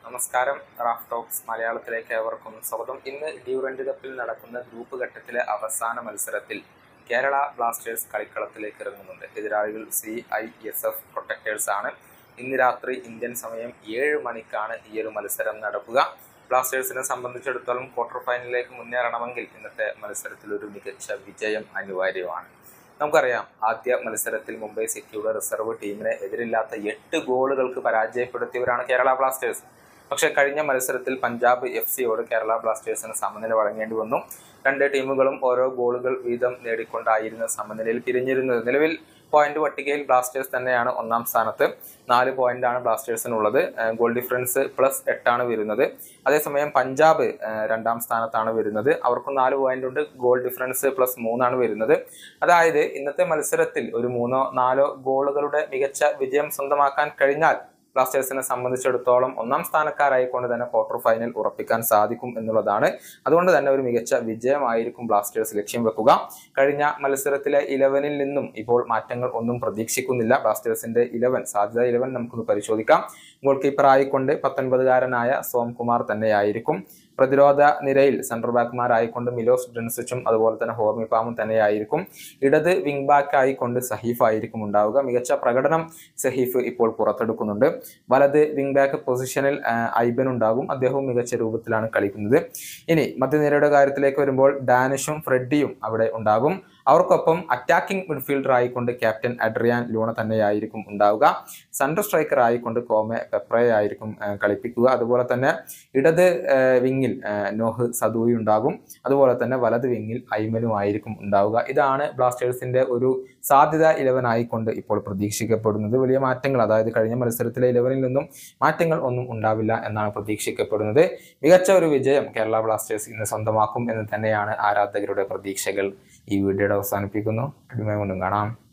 നമസ്കാരം. Raf talks മലയാളത്തിലേക്ക് ഏവർക്കും സ്വാഗതം. ഇന്ന് ഡ്യൂറന്റ് കപ്പിൽ നടക്കുന്ന ഗ്രൂപ്പ് ഘട്ടത്തിലെ അവസാന മത്സരത്തിൽ കേരള ബ്ലാസ്റ്റേഴ്സ് കളിക്കളത്തിലേക്ക് ഇറങ്ങുന്നുണ്ട്. എതിരാളികൾ CISF പ്രൊട്ടക്ടേഴ്സ് ആണ്. ഇന്ന് രാത്രി ഇന്ത്യൻ സമയം 7 മണിക്കാണ് ഈ ഒരു മത്സരം നടക്കുക. ബ്ലാസ്റ്റേഴ്സിനെ സംബന്ധിച്ചിടത്തോളം ക്വാർട്ടർ ഫൈനലിലേക്ക് മുന്നേറണമെങ്കിൽ ഇന്നത്തെ മത്സരത്തിൽ ഒരു മികച്ച വിജയം അനിവാര്യമാണ്. നമുക്കറിയാം, ആദ്യ മത്സരത്തിൽ മുംബൈ സിറ്റിയുടെ റിസർവ് ടീമിനെ എതിരില്ലാത്ത 8 ഗോളുകൾക്ക് പരാജയപ്പെടുത്തിയവരാണ് കേരള ബ്ലാസ്റ്റേഴ്സ്. പക്ഷേ കഴിഞ്ഞ മത്സരത്തിൽ പഞ്ചാബ് FCയോട് കേരള ബ്ലാസ്റ്റേഴ്സിന് സമനില വഴങ്ങേണ്ടി വന്നു. 2 ടീമുകളും ഓരോ ഗോളുകൾ വീതം നേടിക്കൊണ്ടായിരുന്നു സമനിലയിൽ പിരിഞ്ഞിരുന്നത്. നിലവിൽ പോയിന്റ് പട്ടികയിൽ ബ്ലാസ്റ്റേഴ്സ് തന്നെയാണ് 1-ാം സ്ഥാനത്ത്. 4 പോയിന്റാണ് ബ്ലാസ്റ്റേഴ്സിനുള്ളത്. ഗോൾ ഡിഫറൻസ് +8 വരുന്നത്. അതേസമയം പഞ്ചാബ് 2-ാം സ്ഥാനത്താണ് വരുന്നത്. അവർക്കും 4 പോയിന്റ് ഉണ്ട്. ഗോൾ ഡിഫറൻസ് +3 വരുന്നത്. അതായത് ഇന്നത്തെ മത്സരത്തിൽ ഒരു 3-4 ഗോളുകളുടെ മികച്ച വിജയം സ്വന്തമാക്കാൻ കഴിഞ്ഞാൽ ബ്ലാസ്റ്റേഴ്സിനെ സംബന്ധിച്ചിടത്തോളം 1-ാം സ്ഥാനക്കാരായിക്കൊണ്ട് തന്നെ ക്വാർട്ടർ ഫൈനൽ ഉറപ്പിക്കാൻ സാധിക്കും എന്നുള്ളതാണ്. അതുകൊണ്ട് തന്നെ ഒരു മികച്ച വിജയമായിരിക്കും ബ്ലാസ്റ്റേഴ്സ് ലക്ഷ്യം വെക്കുക. കഴിഞ്ഞ മത്സരത്തിലെ 11-ൽ നിന്നും ഇപ്പോൾ മാറ്റങ്ങൾ ഒന്നും പ്രതീക്ഷിക്കുന്നില്ല. ബ്ലാസ്റ്റേഴ്സിന്റെ സാധ്യത 11 നമുക്കൊന്ന് പരിശോധിക്കാം. ഗോൾ കീപ്പർ ആയിക്കൊണ്ട് 19-കാരനായ സോംകുമാർ തന്നെയായിരിക്കും. പ്രതിരോധ നിരയിൽ സെൻട്രൽ ബാക്ക്മാരായിക്കൊണ്ട് മിലോസ് ഡ്രിൻസിച്ചും അതുപോലെ തന്നെ ഹോർമി പാമും തന്നെയായിരിക്കും. ഇടത് വിങ് ബാക്ക് ആയിക്കൊണ്ട് സഹീഫ് ആയിരിക്കും ഉണ്ടാവുക. മികച്ച പ്രകടനം സഹീഫ് ഇപ്പോൾ പുറത്തെടുക്കുന്നുണ്ട്. വലത് വിങ് ബാക്ക് പൊസിഷനിൽ ഐബൻ ഉണ്ടാകും. അദ്ദേഹവും മികച്ച രൂപത്തിലാണ് കളിക്കുന്നത്. ഇനി മധ്യനിരയുടെ കാര്യത്തിലേക്ക് വരുമ്പോൾ ഡാനിഷും ഫ്രെഡിയും അവിടെ ഉണ്ടാകും. അവർക്കൊപ്പം അറ്റാക്കിംഗ് മിഡ്ഫീൽഡർ ആയിക്കൊണ്ട് ക്യാപ്റ്റൻ അഡ്രിയാൻ ലൂണ തന്നെയായിരിക്കും ഉണ്ടാവുക. സെൻട്രൽ സ്ട്രൈക്കർ ആയിക്കൊണ്ട് കോമെ പെപ്രയെ ആയിരിക്കും കളിപ്പിക്കുക. അതുപോലെ തന്നെ ഇടത് വിങ്ങിൽ നോഹ് സദൂയി ഉണ്ടാകും. അതുപോലെ തന്നെ വലത് വിങ്ങിൽ ഐമനും ആയിരിക്കും ഉണ്ടാവുക. ഇതാണ് ബ്ലാസ്റ്റേഴ്സിന്റെ ഒരു സാധ്യത 11 ആയിക്കൊണ്ട് ഇപ്പോൾ പ്രതീക്ഷിക്കപ്പെടുന്നത്. വലിയ മാറ്റങ്ങൾ, അതായത് കഴിഞ്ഞ മത്സരത്തിലെ 11-ൽ നിന്നും മാറ്റങ്ങൾ ഒന്നും ഉണ്ടാവില്ല എന്നാണ് പ്രതീക്ഷിക്കപ്പെടുന്നത്. മികച്ച ഒരു വിജയം കേരള ബ്ലാസ്റ്റേഴ്സ് ഇന്ന് സ്വന്തമാക്കും എന്ന് തന്നെയാണ് ആരാധകരുടെ പ്രതീക്ഷകൾ. ഈ വീഡിയോയുടെ അവസാനിപ്പിക്കുന്നു. വീണ്ടും കാണാം.